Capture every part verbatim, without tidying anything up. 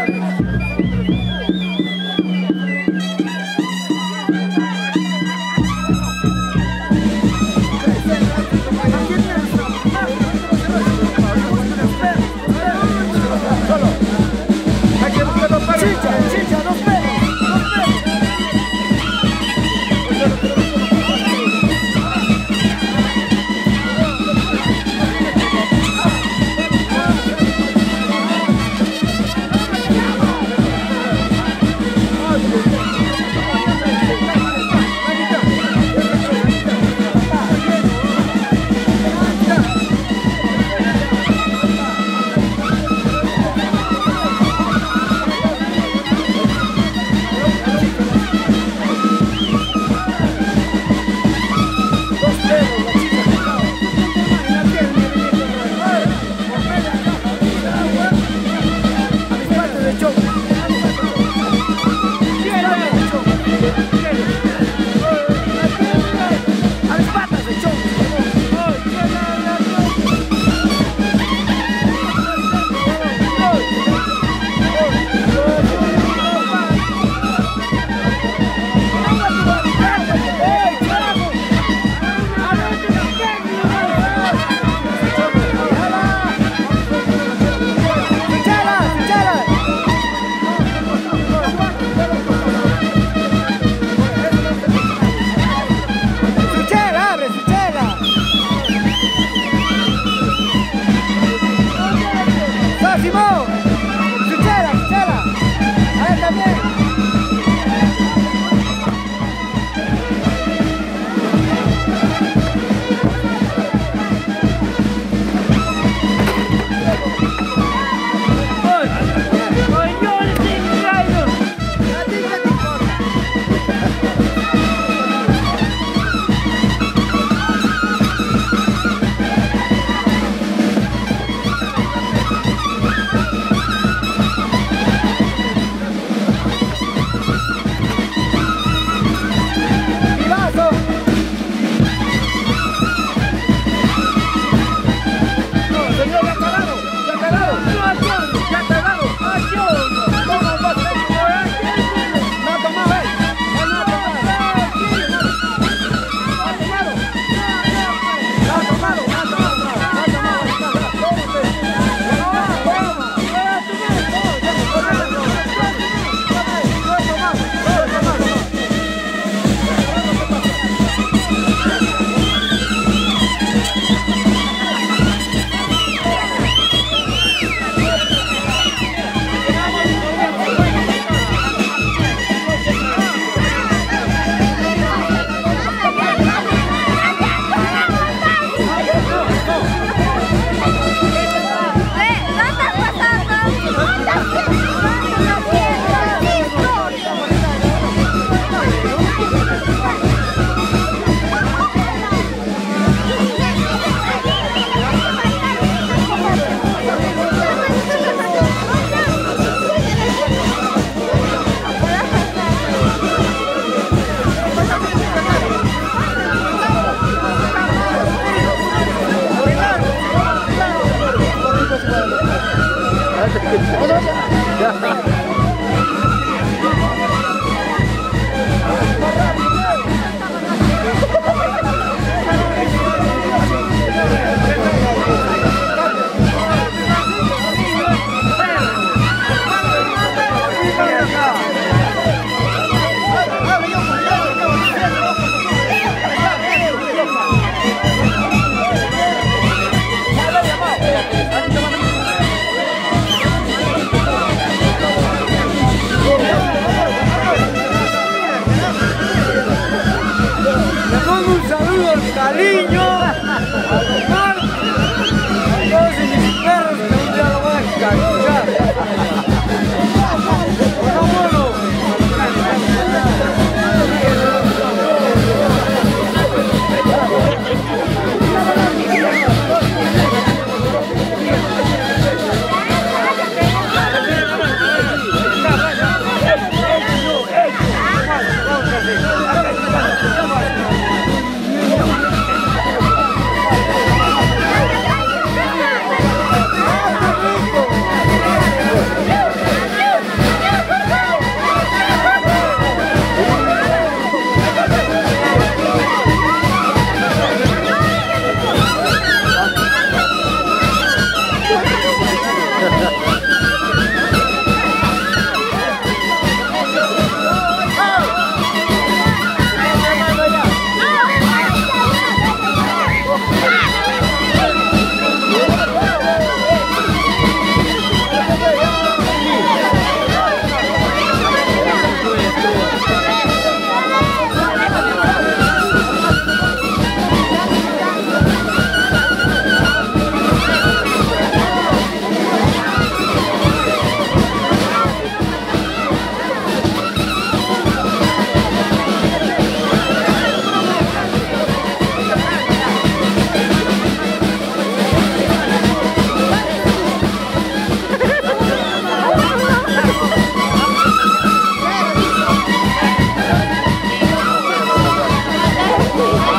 Cariño, a los marcos, a todos mis perros que un día lo van a cachuchar. Bueno, bueno.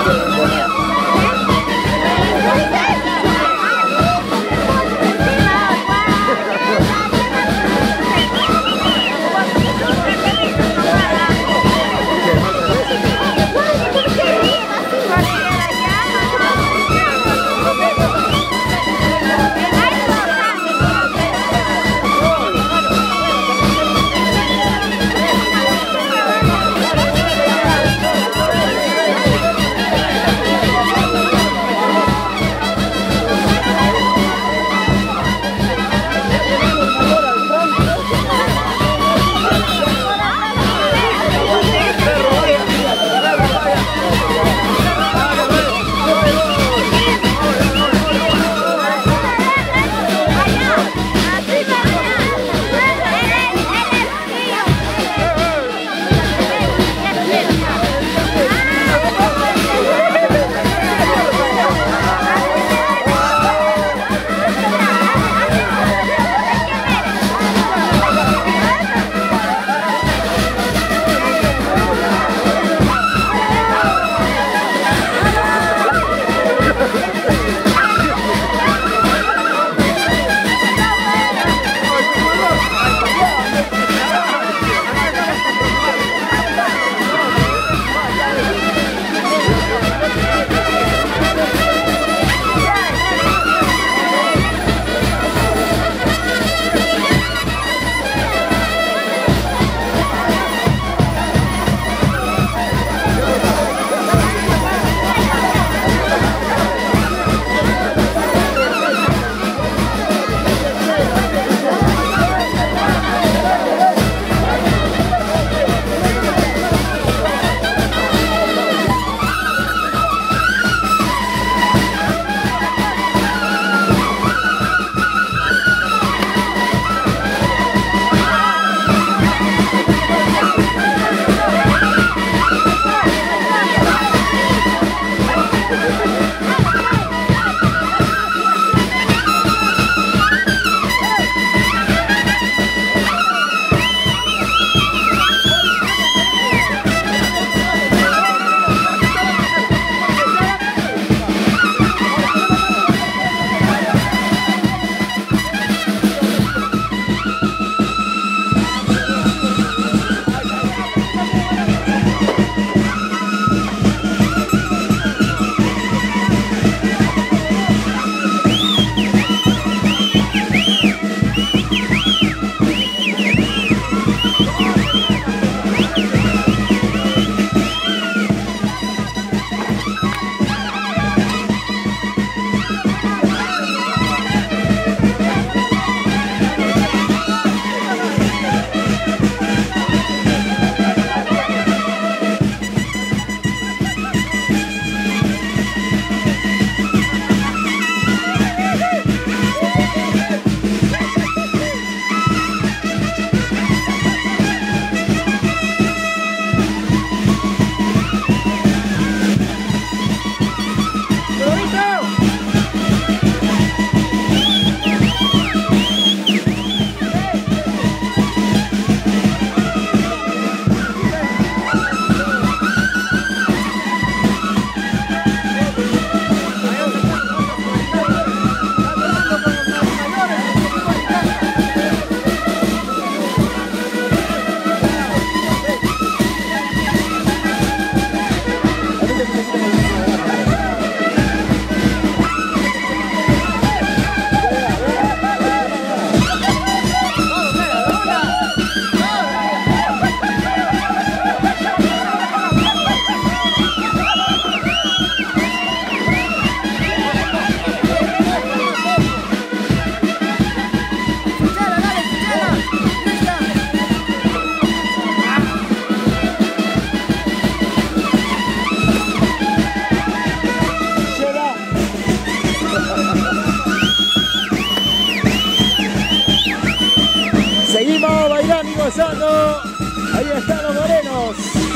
pasando. Ahí están los morenos.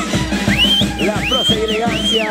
La prosa y elegancia.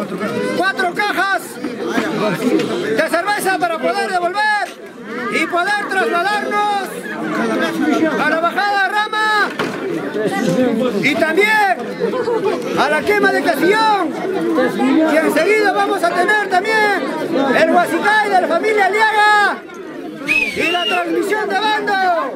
cuatro cajas de cerveza para poder devolver y poder trasladarnos a la bajada de Rama y también a la quema de Castillón, y enseguida vamos a tener también el Huasicay de la familia Aliaga y la transmisión de bando.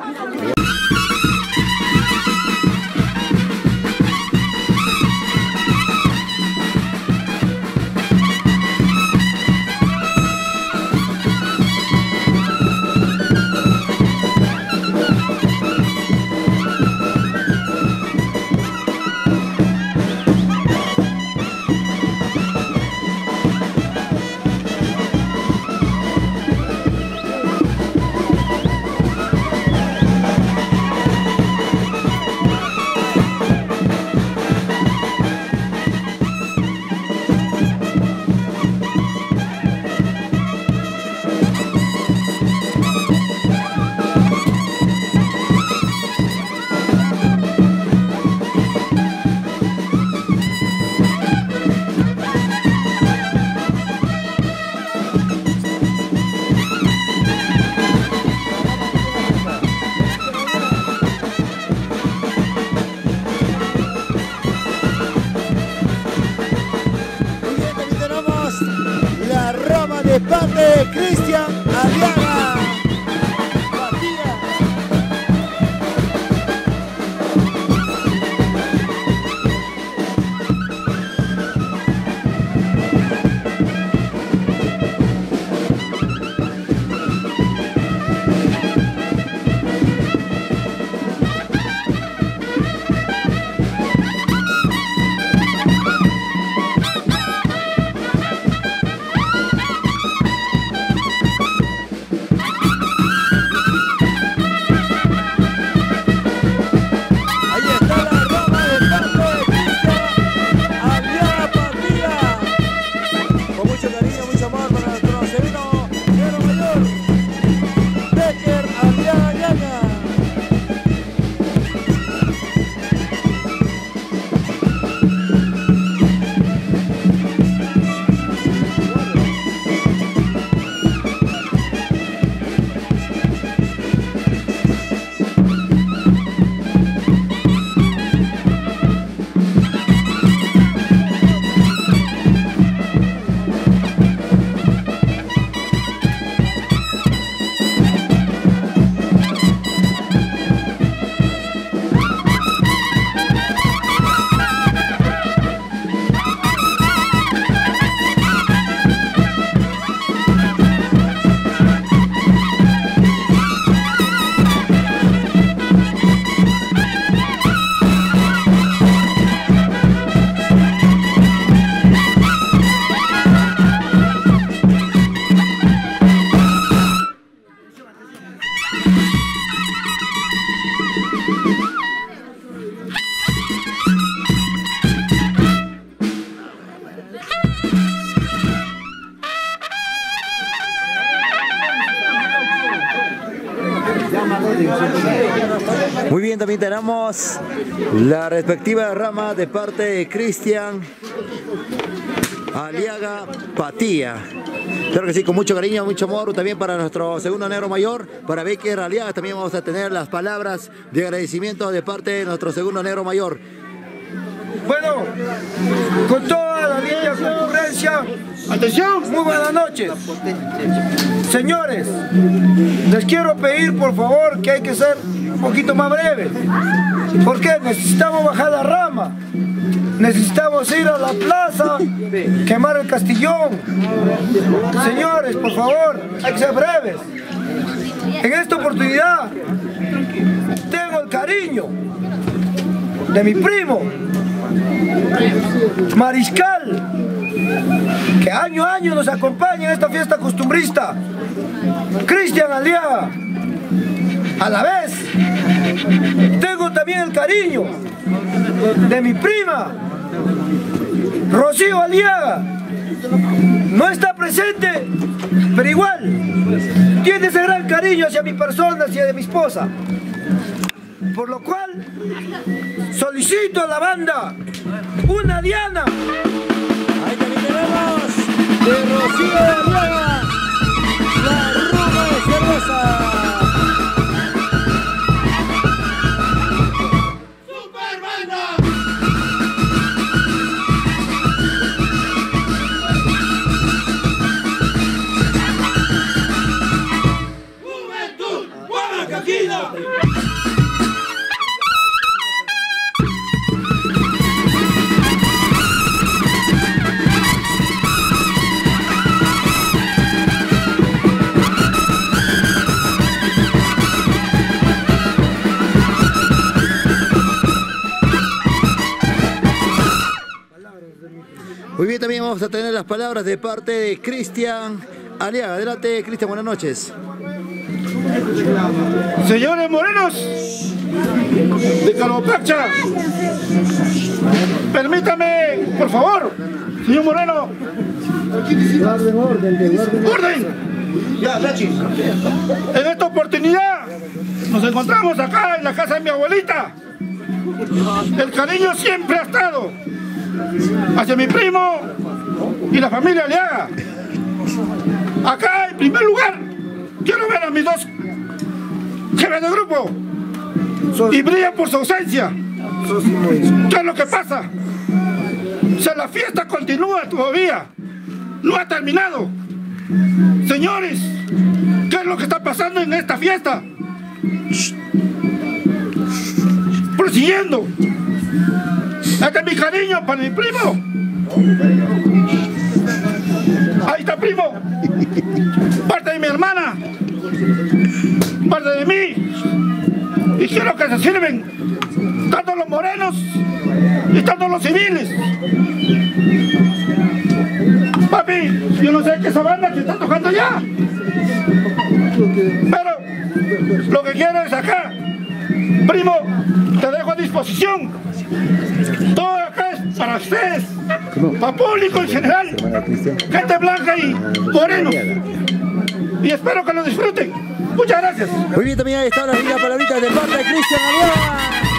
De parte de Cristian Aliaga. Muy bien, también tenemos la respectiva rama de parte de Cristian Aliaga Patía. Claro que sí, con mucho cariño, mucho amor también para nuestro segundo negro mayor, para Becker Aliaga. También vamos a tener las palabras de agradecimiento de parte de nuestro segundo negro mayor. Bueno, con toda la linda concurrencia, atención, muy buenas noches. Señores, les quiero pedir por favor que hay que ser un poquito más breves, porque necesitamos bajar la rama, necesitamos ir a la plaza, quemar el Castillón. Señores, por favor, hay que ser breves. En esta oportunidad tengo el cariño de mi primo Mariscal, que año a año nos acompaña en esta fiesta costumbrista, Cristian Aliaga. A la vez tengo también el cariño de mi prima Rocío Aliaga. No está presente, pero igual tiene ese gran cariño hacia mi persona, hacia de mi esposa. Por lo cual solicito a la banda una diana. Ahí tenemos de Rocío de Arriaga, la rumba de cerveza. Muy bien, también vamos a tener las palabras de parte de Cristian Aliaga. Adelante, Cristian, buenas noches. Señores morenos de Carbopacha, permítame, por favor, señor Moreno. ¡Orden! En esta oportunidad nos encontramos acá en la casa de mi abuelita. El cariño siempre ha estado hacia mi primo y la familia Aliaga. Acá, en primer lugar, quiero ver a mis dos jefes de grupo y brillan por su ausencia. ¿Qué es lo que pasa? O sea, la fiesta continúa todavía, no ha terminado. Señores, ¿qué es lo que está pasando en esta fiesta? Prosiguiendo. Este es mi cariño para mi primo. Ahí está, primo. Parte de mi hermana, parte de mí. Y quiero que se sirven tanto los morenos y tanto los civiles. Papi, yo no sé qué esa banda que está tocando ya, pero lo que quiero es acá. Primo, te dejo a disposición. Todo acá es para ustedes, para público en general, gente blanca y moreno. Y espero que lo disfruten. Muchas gracias. Muy bien, también ahí están las lindas palabritas de parte de Cristian Aliaga.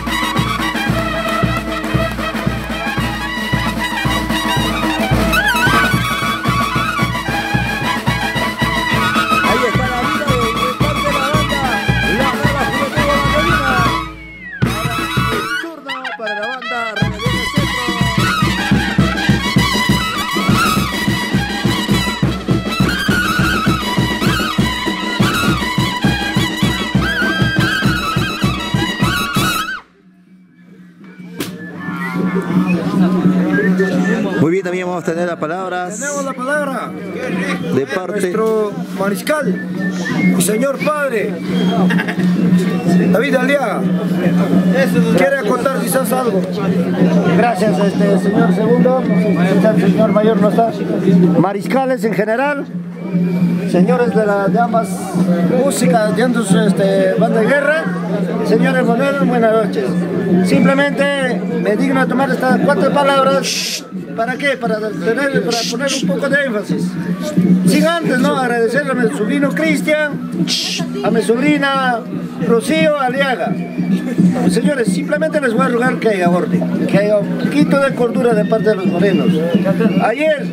Muy bien, también vamos a tener las palabras. Tenemos la palabra de parte de nuestro mariscal y señor padre David Aliaga. ¿Quiere contar quizás algo? Gracias, este, señor segundo. El señor mayor no está. Mariscales en general, señores de las llamas, música, de este, banda de guerra, señores moneros, buenas noches. Simplemente me digno a tomar estas cuatro palabras. ¿Para qué? Para, tener, para poner un poco de énfasis. Sin antes, ¿no? Agradecerle a mi sobrino Cristian, a mi sobrina Rocío Aliaga. Señores, simplemente les voy a rogar que haya orden, que haya un poquito de cordura de parte de los morenos. Ayer,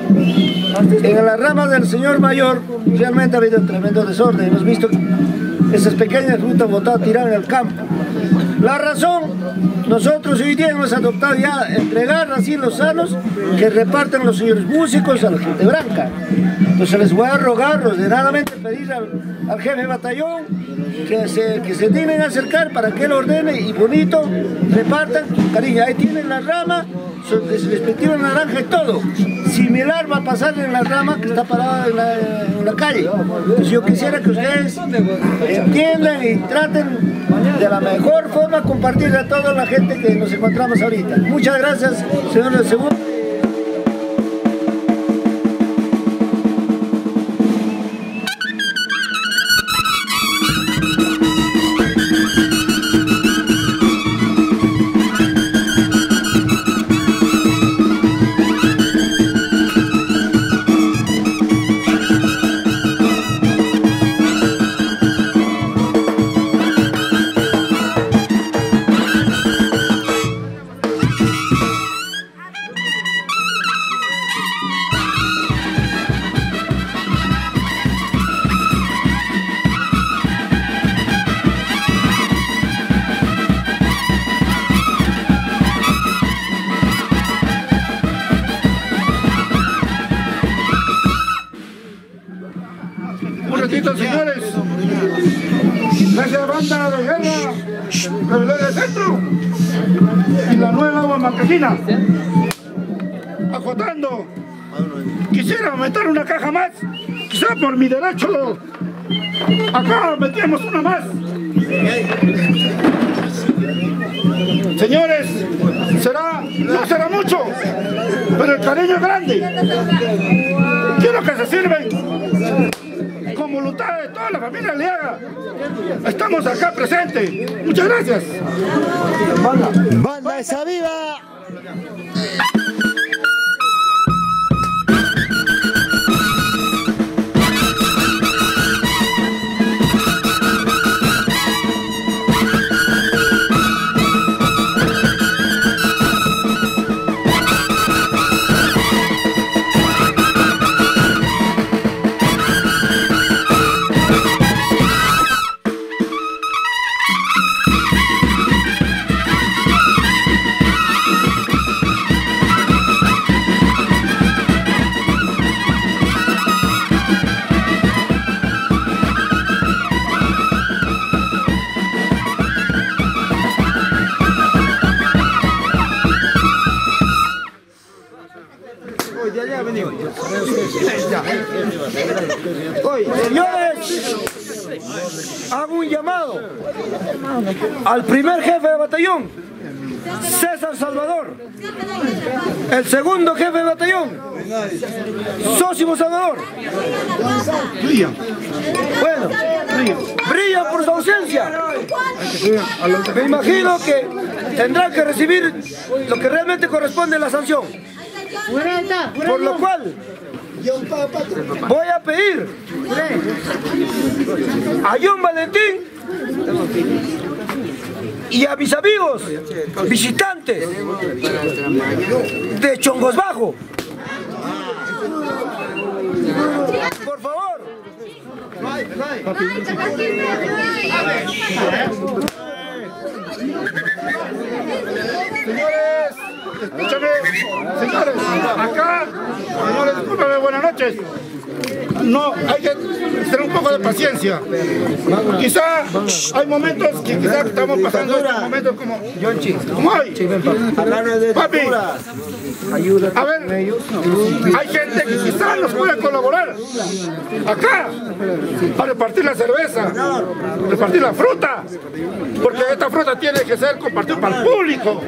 en la rama del señor mayor, realmente ha habido un tremendo desorden. Hemos visto esas pequeñas frutas botadas tiradas en el campo. La razón, nosotros hoy día hemos adoptado ya entregar así los sanos que reparten los señores músicos a la gente blanca. Entonces les voy a rogar ordenadamente pedir al, al jefe de batallón que se, que se dignen a acercar para que él ordene y bonito repartan. Cariño, ahí tienen la rama, su respectiva naranja y todo. Similar va a pasar en la rama que está parada en la, en la calle. Entonces yo quisiera que ustedes entiendan y traten de la mejor forma compartir a toda la gente que nos encontramos ahorita. Muchas gracias, señor del segundo. ratito, señores. Gracias, banda de guerra, Rebelión del Centro y la nueva Huamancajina. Acotando, quisiera aumentar una caja más, quizá por mi derecho. Acá metemos una más. Señores, será, no será mucho, pero el cariño es grande. Quiero que se sirven con voluntad de toda la familia Aliaga. Estamos acá presentes. Muchas gracias. Banda Esa Viva. Señores, hago un llamado al primer jefe de batallón, César Salvador, el segundo jefe de batallón, Sósimo Salvador. Brilla. Bueno, brilla por su ausencia. Me imagino que tendrán que recibir lo que realmente corresponde a la sanción. Por lo cual voy a pedir a John Valentín y a mis amigos visitantes de Chongos Bajo, por favor, Señores, escúchame, señores, acá, señores, discúlpame, buenas noches. No, hay que tener un poco de paciencia. Quizá hay momentos que quizá estamos pasando estos momentos como, como hoy. Papi, a ver, hay gente que quizá nos puede colaborar acá para repartir la cerveza, repartir la fruta, porque esta fruta tiene que ser compartida para el público.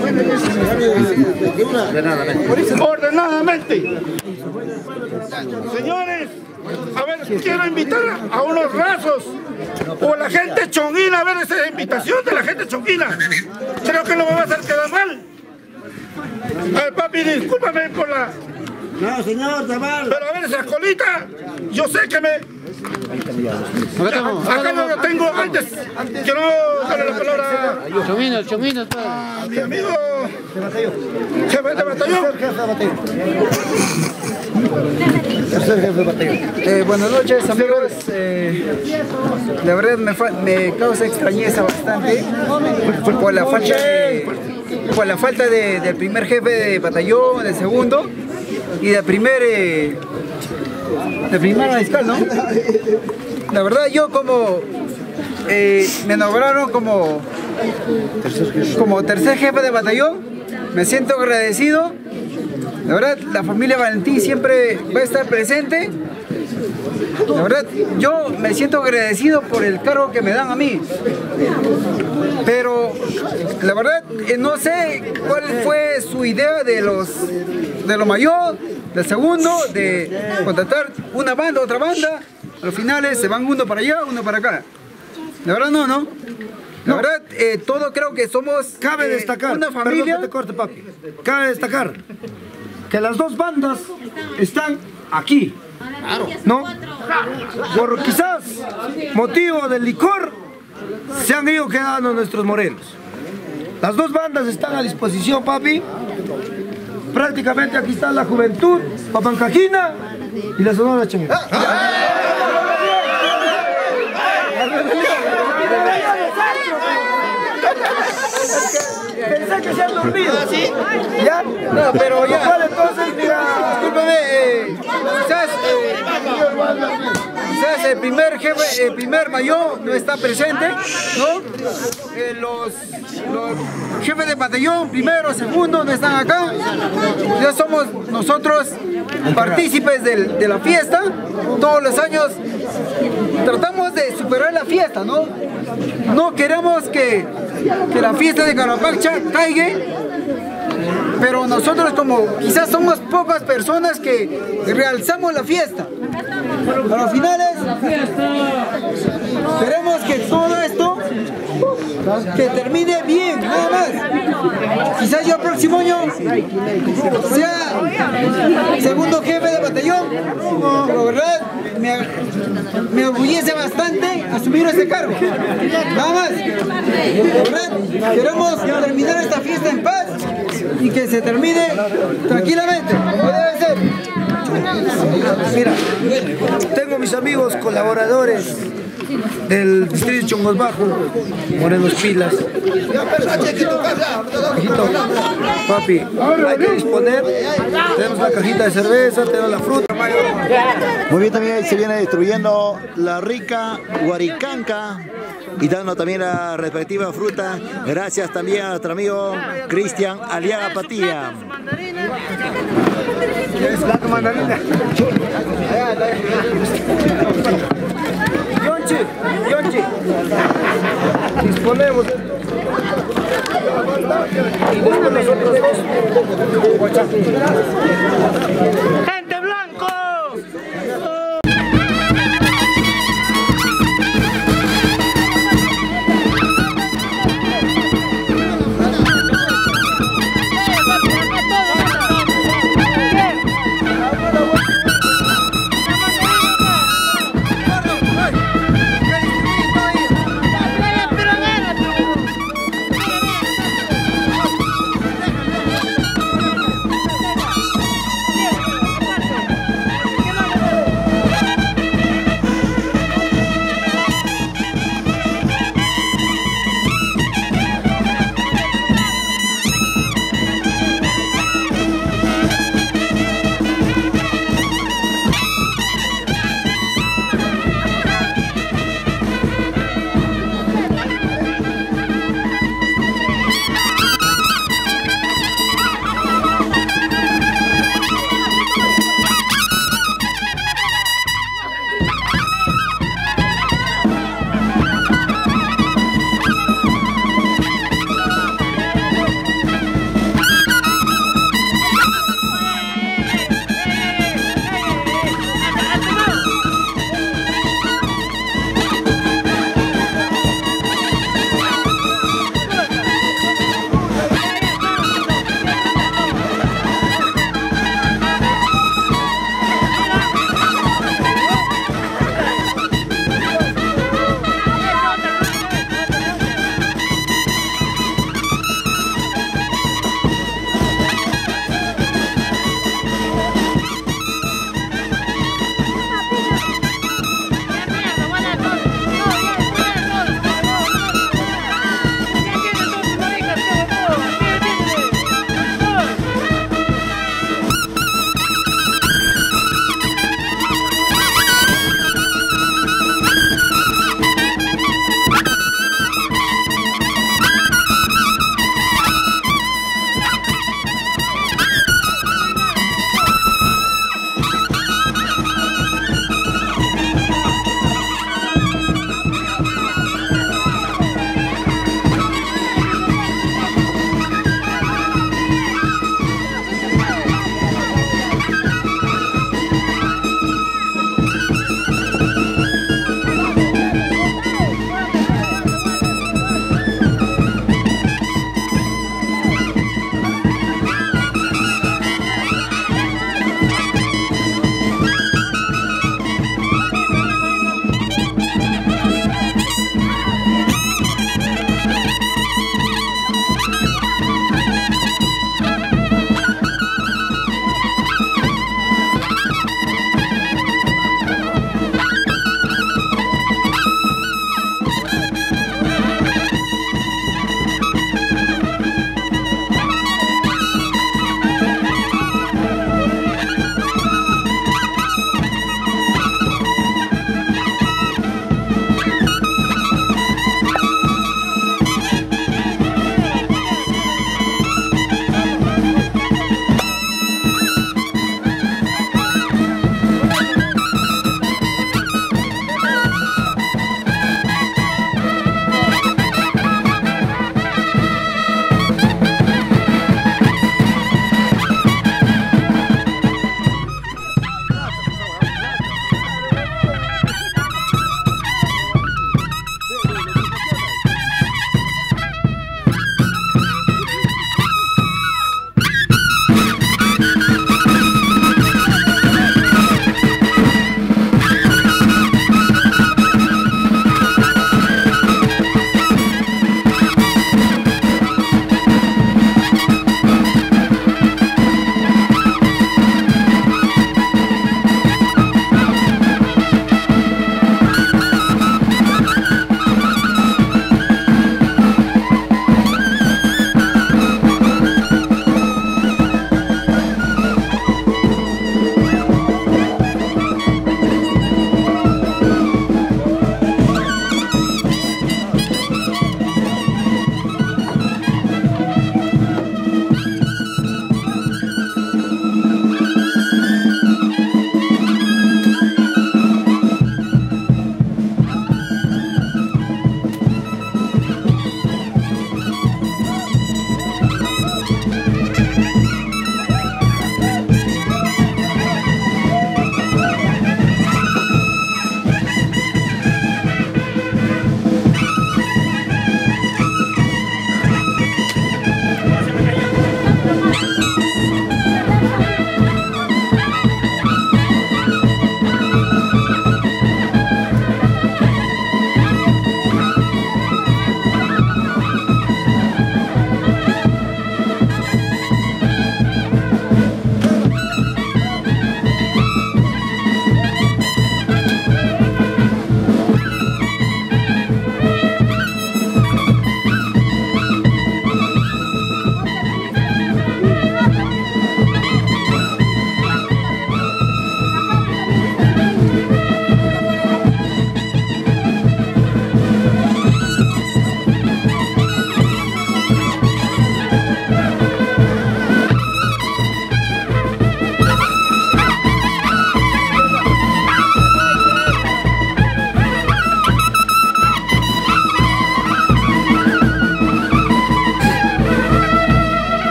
Ordenadamente. Señores, a ver, quiero invitar a unos rasos o a la gente chonguina a ver esa invitación de la gente chonguina. Creo que no me va a hacer quedar mal. A ver, papi, discúlpame por la... No, señor, está mal. Pero a ver, esa colita, yo sé que me... Acá no lo tengo antes. Quiero darle la palabra Chomino, Chomino, a mi amigo jefe de batallón. Tercer jefe de batallón. Eh, buenas noches, amigos. Eh, la verdad me, me causa extrañeza bastante por la falta de, por la falta de, del primer jefe de batallón, del segundo y del primer eh, del primer mariscal, ¿no? La verdad yo como eh, me nombraron como como tercer jefe de batallón, me siento agradecido. La verdad, la familia Valentín siempre va a estar presente. La verdad, yo me siento agradecido por el cargo que me dan a mí. Pero, la verdad, eh, no sé cuál fue su idea de los de lo mayor, del segundo, de contratar una banda, otra banda. A los finales se van uno para allá, uno para acá. La verdad, no, ¿no? La verdad, eh, todo creo que somos cabe eh, destacar, una familia. Perdón que te corte, papi. Cabe destacar que las dos bandas están aquí, ¿no? Por quizás motivo del licor se han ido quedando nuestros morenos. Las dos bandas están a disposición, papi. Prácticamente aquí está la Juventud Huamancajina y la Sonora Chonguina. Pensé que se han dormido. ¿Ah, sí? ¿Ya? No, pero ya. Vale, entonces, mira, Discúlpame, eh, quizás, eh, quizás el primer jefe, el primer mayor no está presente, ¿no? Eh, los, los jefes de batallón, primero, segundo, no están acá. Ya somos nosotros partícipes del, de la fiesta. Todos los años tratamos de superar la fiesta, ¿no? No queremos que, que la fiesta de Carapaccha caiga, pero nosotros como quizás somos pocas personas que realzamos la fiesta. A los finales queremos que todo esto que termine bien, nada más. Quizás yo el próximo año sea segundo jefe de batallón, pero verdad me, me orgullece bastante asumir ese cargo. Nada más. ¿Verdad? Queremos terminar esta fiesta en paz y que se termine tranquilamente, como debe ser. Mira, tengo mis amigos colaboradores del distrito de Chongos Bajo, Morenos Pilas. Hijito, papi, hay que disponer. Tenemos la cajita de cerveza, tenemos la fruta. Muy bien, también se viene distribuyendo la rica guaricanca y dando también la respectiva fruta. Gracias también a nuestro amigo Cristian Aliaga Patilla. La mandarina. Yonchi, Yonchi. Disponemos. Y después nosotros dos. ¡Gente blanco!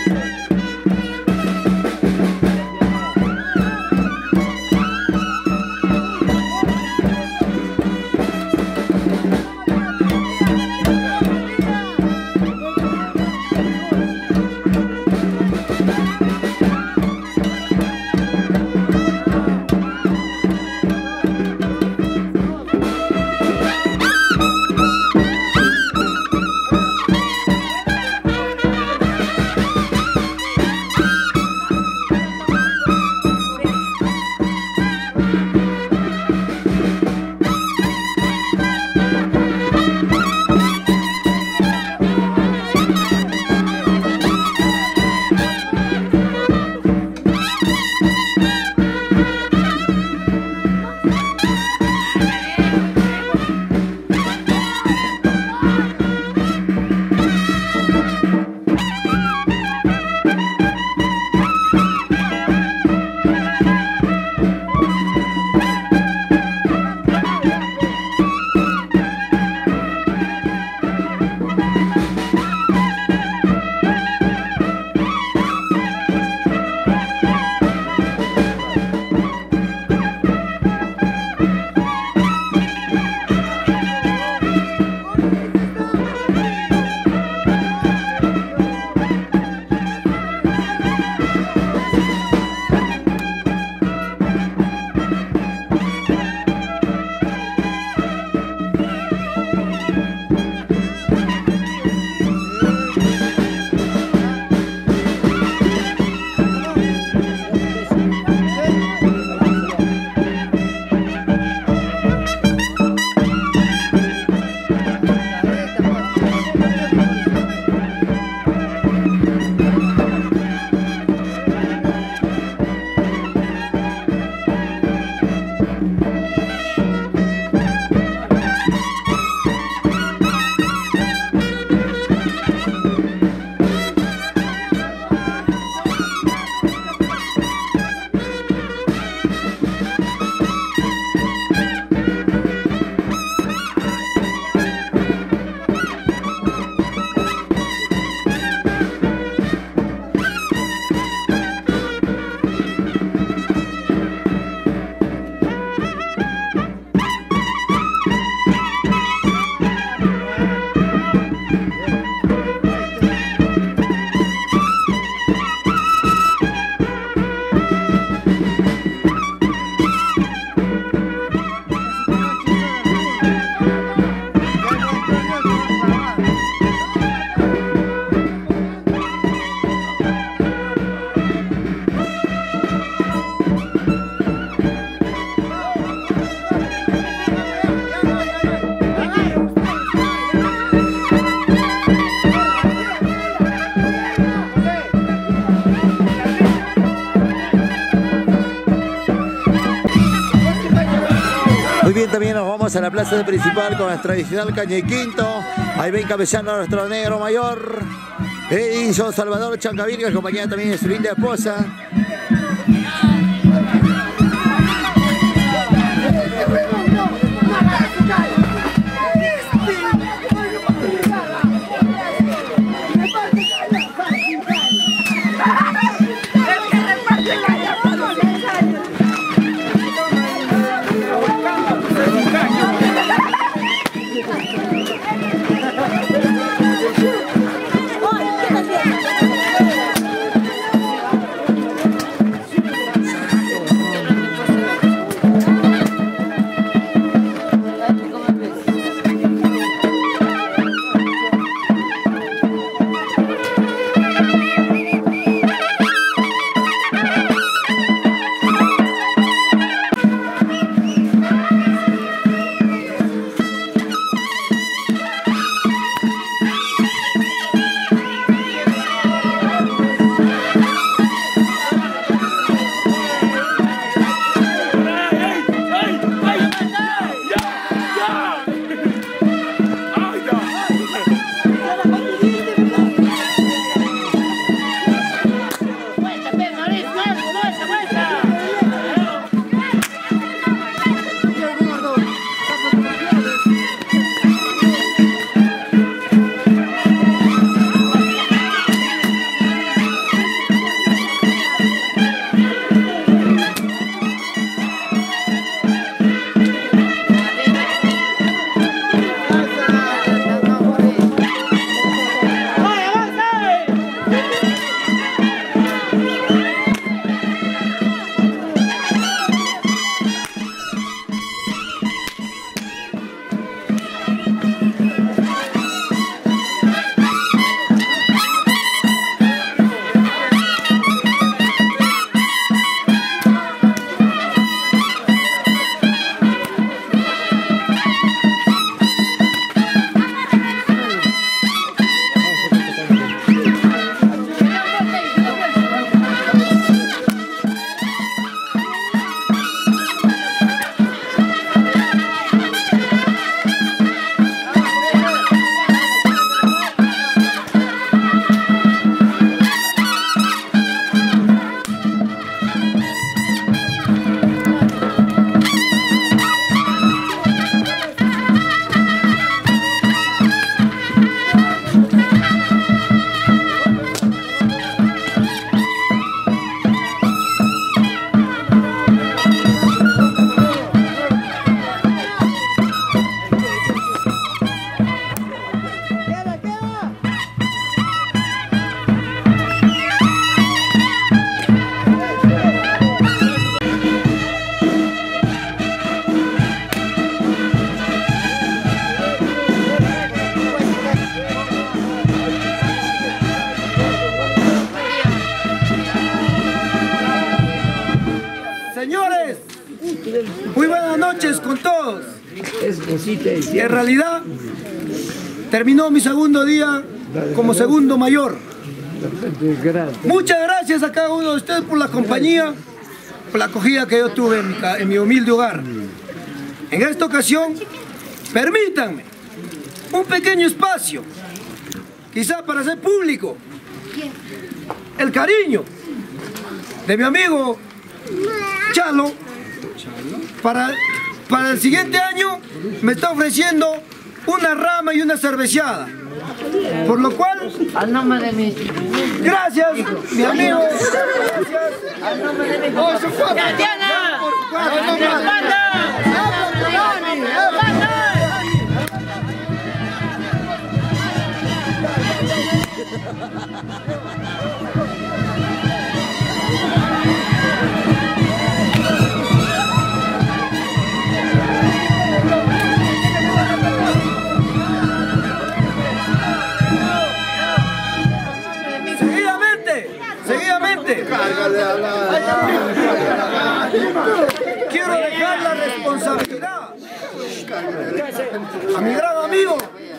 bien, también nos vamos a la plaza principal con el tradicional caña y quinto. Ahí ven cabezando a nuestro negro mayor, Edison Salvador Chancavirga, acompañado también de su linda esposa. Muy buenas noches con todos. En realidad, terminó mi segundo día como segundo mayor. Muchas gracias a cada uno de ustedes por la compañía, por la acogida que yo tuve en mi, en mi humilde hogar. En esta ocasión, permítanme un pequeño espacio, quizá para hacer público el cariño de mi amigo Chalo. Para, para el siguiente año me está ofreciendo una rama y una cerveceada. Por lo cual, al nombre de mi... gracias, mi amigo. Gracias. Al nombre de mi... ¡Oh, su fuerza! ¡Tatiana! Quiero dejar la responsabilidad a mi gran amigo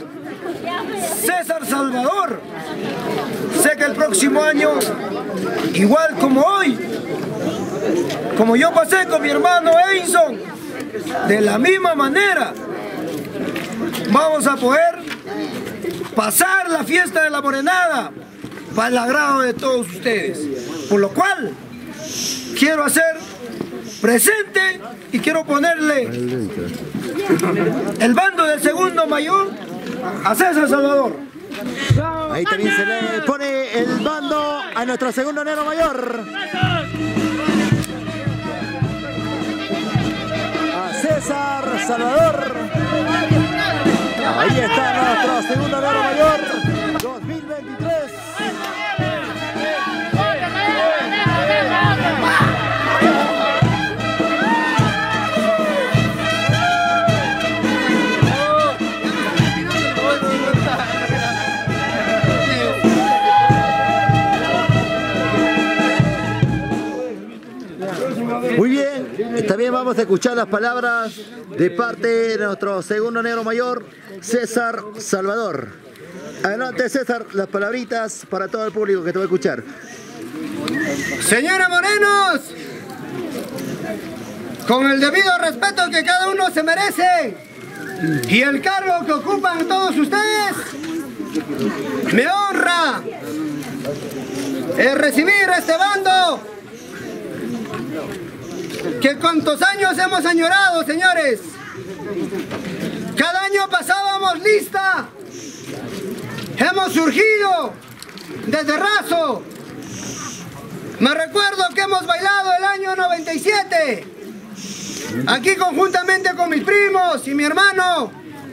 César Salvador. Sé que el próximo año, igual como hoy, como yo pasé con mi hermano Edison, de la misma manera vamos a poder pasar la fiesta de la Morenada para el agrado de todos ustedes. Por lo cual, quiero hacer presente y quiero ponerle el bando del segundo mayor a César Salvador. Ahí también se le pone el bando a nuestro segundo negro mayor. A César Salvador. Ahí está nuestro segundo negro mayor dos mil veintitrés. Muy bien, también vamos a escuchar las palabras de parte de nuestro segundo negro mayor, César Salvador. Adelante, César, las palabritas para todo el público que te va a escuchar. Señores morenos, con el debido respeto que cada uno se merece y el cargo que ocupan todos ustedes, me honra el recibir este bando que cuantos años hemos añorado, señores. Cada año pasábamos lista, hemos surgido desde raso. Me recuerdo que hemos bailado el año noventa y siete, aquí conjuntamente con mis primos y mi hermano.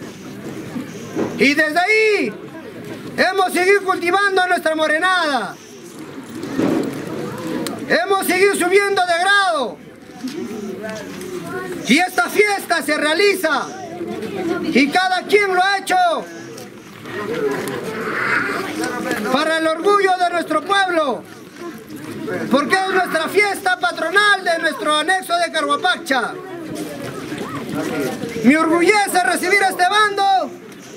Y desde ahí hemos seguido cultivando nuestra morenada. Hemos seguido subiendo de grado. Y esta fiesta se realiza. Y cada quien lo ha hecho para el orgullo de nuestro pueblo. Porque es nuestra fiesta patronal de nuestro anexo de Carhuapacha. Me orgullece recibir este bando,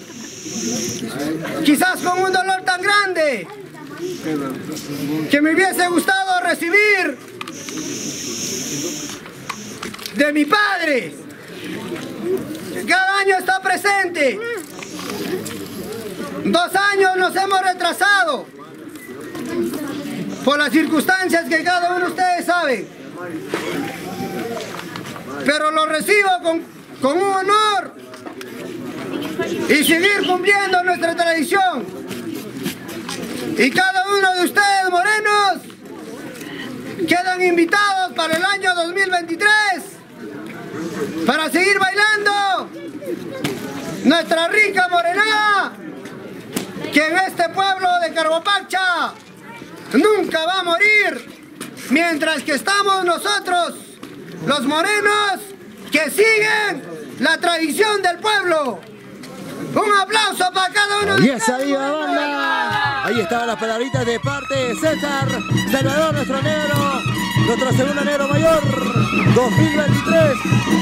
quizás con un dolor tan grande que me hubiese gustado recibir de mi padre, que cada año está presente. Dos años nos hemos retrasado por las circunstancias que cada uno de ustedes sabe, pero lo recibo con, con un honor y seguir cumpliendo nuestra tradición. Y cada uno de ustedes, morenos, quedan invitados para el año dos mil veintitrés para seguir bailando nuestra rica morenada, que en este pueblo de Carhuapacha nunca va a morir, mientras que estamos nosotros, los morenos, que siguen la tradición del pueblo. Un aplauso para cada uno de ustedes. Y esa viva banda. Ahí estaban las palabritas de parte de César Salvador, nuestro negro nuestro segundo enero mayor dos mil veintitrés.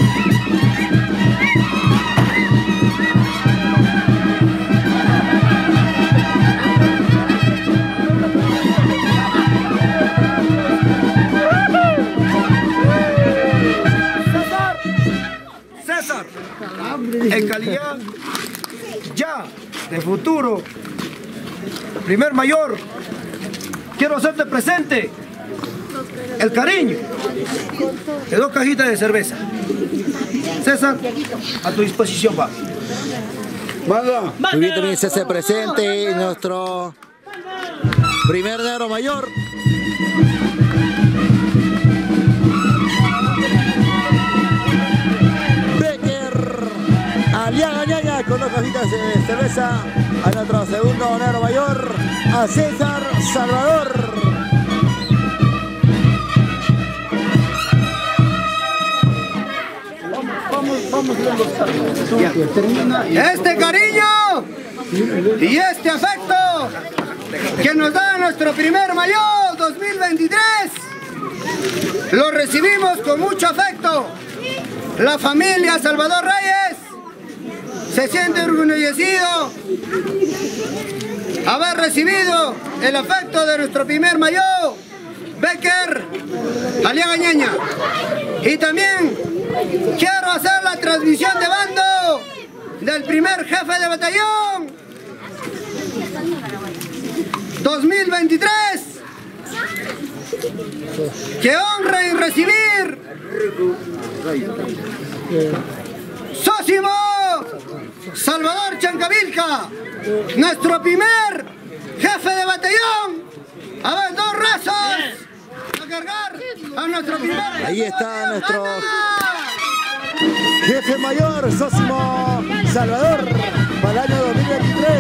César, en calidad ya de futuro primer mayor, quiero hacerte presente el cariño de dos cajitas de cerveza. César, a tu disposición va. Muy bien, también se hace presente nuestro primer negro mayor. Aliaga Ñaña con dos cajitas de cerveza a nuestro segundo negro mayor, a César Salvador. Vamos, vamos, vamos. Este cariño y este afecto que nos da nuestro primer mayor dos mil veintitrés lo recibimos con mucho afecto. La familia Salvador Reyes se siente orgullecido haber recibido el afecto de nuestro primer mayor, Becker Aliaga Ñaña. Y también quiero hacer la transmisión de bando del primer jefe de batallón dos mil veintitrés, que honra en recibir Sósimo Salvador Chancavilca, nuestro primer jefe de batallón. A ver, dos razos a cargar a nuestro primer. Ahí está nuestro jefe mayor, Sósimo Salvador, para el año dos mil veintitrés.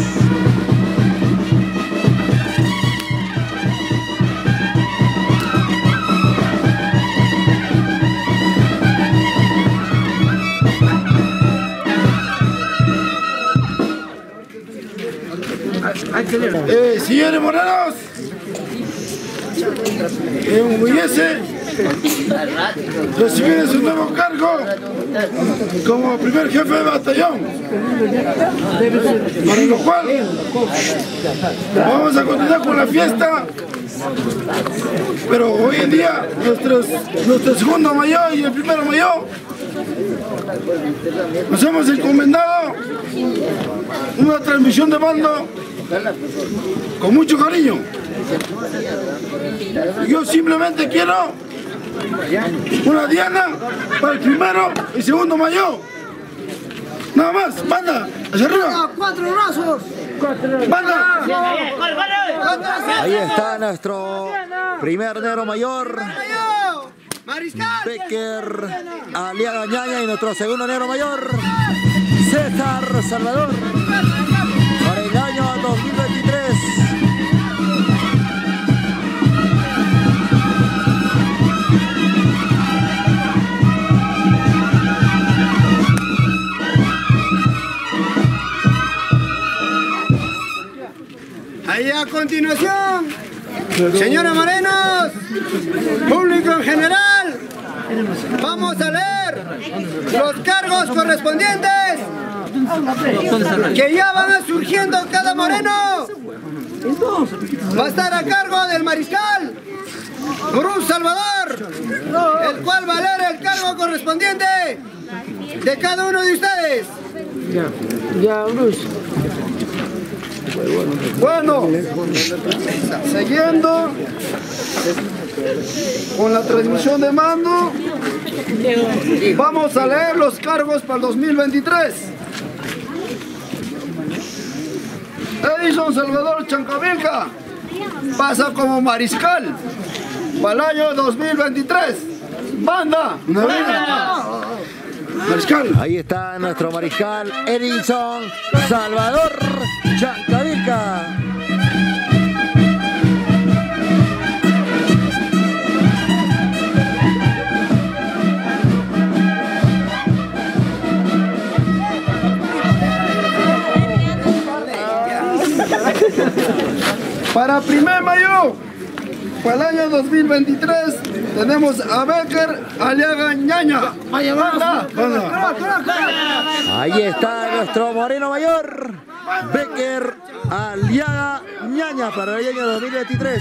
Eh, señores morenos, me enorgullece recibir su nuevo cargo como primer jefe de batallón, para lo cual vamos a continuar con la fiesta, pero hoy en día nuestros, nuestro segundo mayor y el primero mayor nos hemos encomendado una transmisión de mando con mucho cariño. Yo simplemente quiero una diana para el primero y segundo mayor. Nada más, banda, hacia arriba. Cuatro brazos. Banda. Ahí está nuestro primer negro mayor, Mariscal Becker Aliaga Ñaña, y nuestro segundo negro mayor, César Salvador, para el año dos mil veintitrés. Ahí a continuación, señores morenos, público en general, vamos a leer los cargos correspondientes que ya van surgiendo cada moreno. Va a estar a cargo del mariscal Bruce Salvador, el cual va a leer el cargo correspondiente de cada uno de ustedes. Ya, ya, Bruce. Bueno, siguiendo con la transmisión de mando, vamos a leer los cargos para el dos mil veintitrés. Edison Salvador Chancavilca pasa como mariscal para el año dos mil veintitrés. Banda, una Mariscal. Ahí está nuestro mariscal Edison Salvador Chancavilca. Para primer mayor, para el año dos mil veintitrés tenemos a Becker Aliaga Ñaña. Banda. Ahí está nuestro moreno mayor, Becker Aliaga Ñaña, para el año dos mil veintitrés.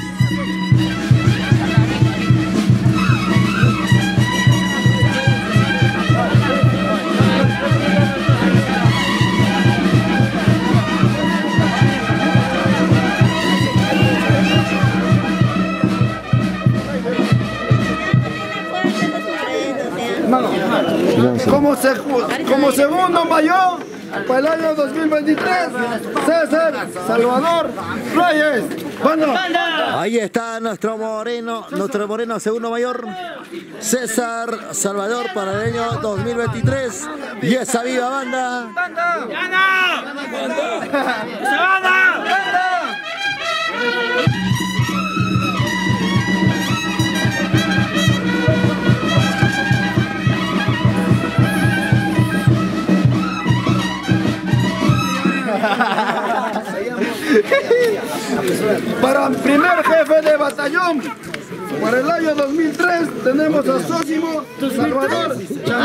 Como, se, como segundo mayor para el año dos mil veintitrés, César Salvador Reyes. Bueno. Ahí está nuestro moreno, nuestro moreno segundo mayor, César Salvador, para el año dos mil veintitrés. Y esa viva banda. ¡Banda! ¡Gana! ¡Banda! ¡Esa banda! ¡Banda! Para el primer jefe de batallón, para el año dos mil tres tenemos a Sósimo Salvador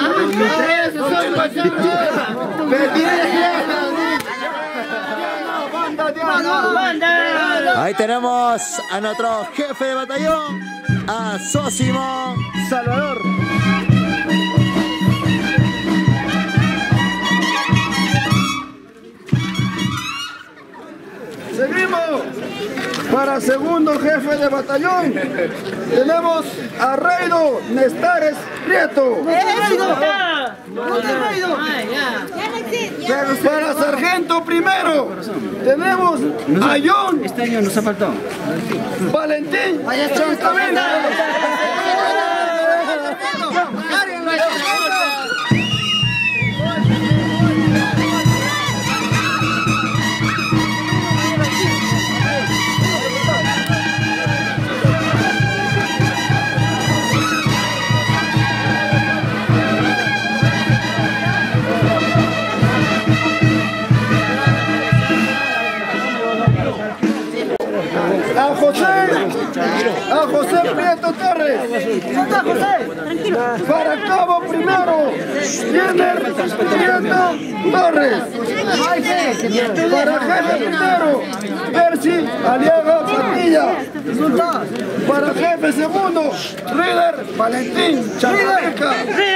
Ahí tenemos a nuestro jefe de batallón, a Sósimo Salvador. Seguimos. Para segundo jefe de batallón tenemos a Reido Nestares Prieto. Para sargento primero tenemos a John. Este año nos ha faltado. Valentín Chantamina. A José, a José Prieto Torres. Para cabo primero, Jenner Prieto Torres. Para jefe primero, Percy Aliaga Patilla. Para jefe segundo, Rider Valentín Chalameca.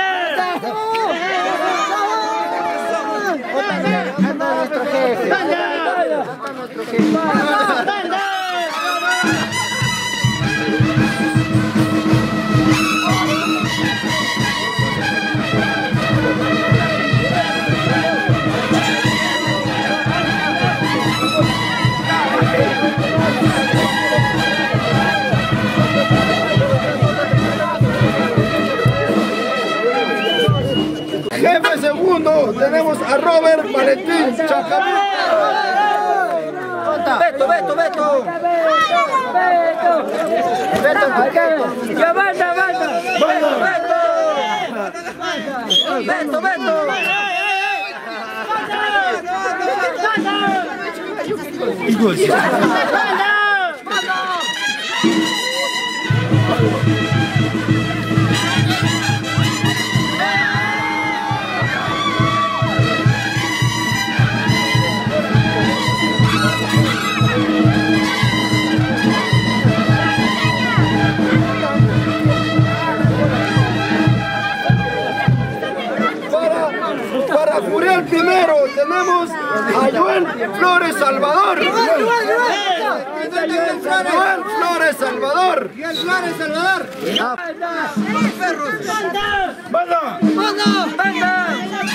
Jefe segundo, tenemos a Robert Valentín Chacamín. Beto, Beto, Beto. Beto, Beto. Ya banda, banda. Beto, Beto. Beto, Beto. Para Furiel primero tenemos a Joel Flores Salvador. Joel Flores Salvador. Joel Flores Salvador. Banda. Banda. Banda.